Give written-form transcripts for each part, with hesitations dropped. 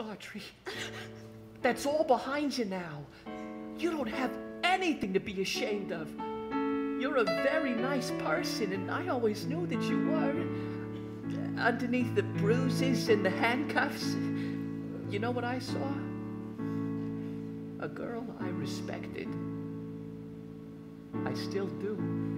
Audrey. That's all behind you now. You don't have anything to be ashamed of. You're a very nice person, and I always knew that you were. Underneath the bruises and the handcuffs, you know what I saw? A girl I respected. I still do.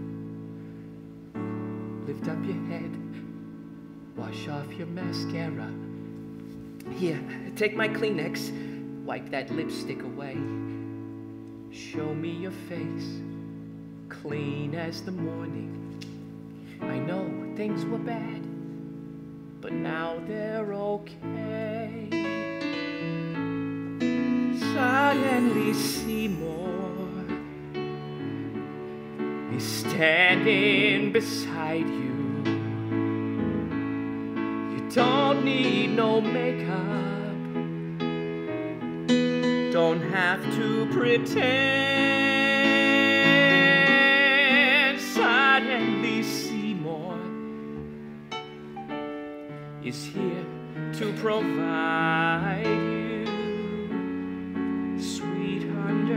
Lift up your head. Wash off your mascara. Here, take my Kleenex. Wipe that lipstick away. Show me your face, clean as the morning. I know things were bad, but now they're okay. Suddenly Seymour is standing beside you. You don't need no makeup. Don't have to pretend. Suddenly Seymour is here to provide you sweet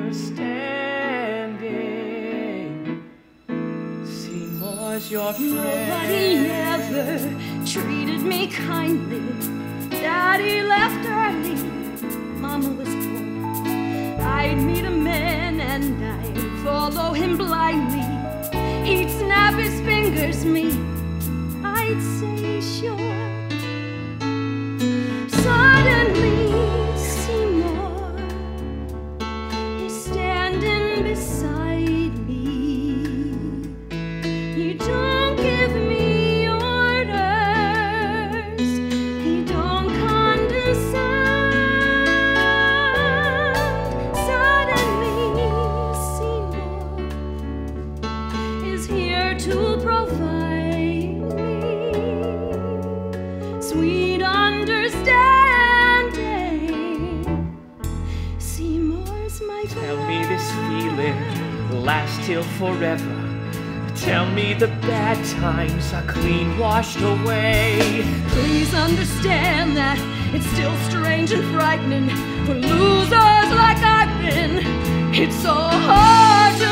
understanding. Seymour's your friend. Nobody ever treated me kindly. Daddy left early. Mama was poor. I'd meet a man and I'd follow him blindly. He'd snap his fingers me, I'd say sure. Suddenly Seymour is standing beside me. He don't give me orders, he don't condescend. To provide me sweet understanding. Seymour's my friend. Tell me this feeling lasts till forever. Tell me the bad times are clean washed away. Please understand that it's still strange and frightening for losers like I've been. It's so hard to